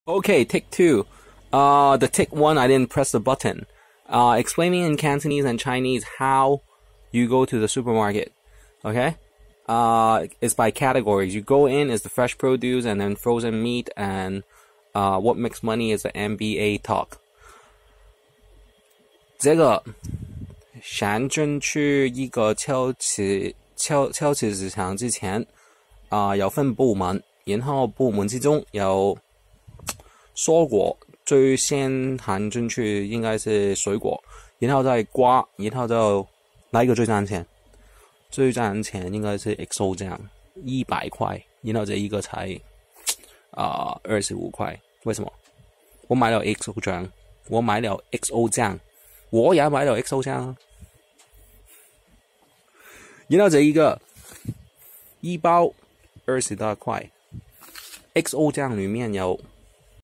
Okay, take two. The take one, I didn't press the button. Explaining in Cantonese and Chinese how you go to the supermarket. Okay? It's by categories. You go in is the fresh produce and then frozen meat, and what makes money is the MBA talk. 这个想进去一个超市市场之前，有分部门，然後部門之中有蔬果，最先行進去應該是水果，然後再瓜，然後就哪一個最賺錢？最賺錢應該是 XO 醬，100塊，然後這一個才25塊。為什麼？我買了 XO 醬，我買了 XO 醬，我也買了 XO 醬啊。然後這一個一包28塊，XO 醬裡面有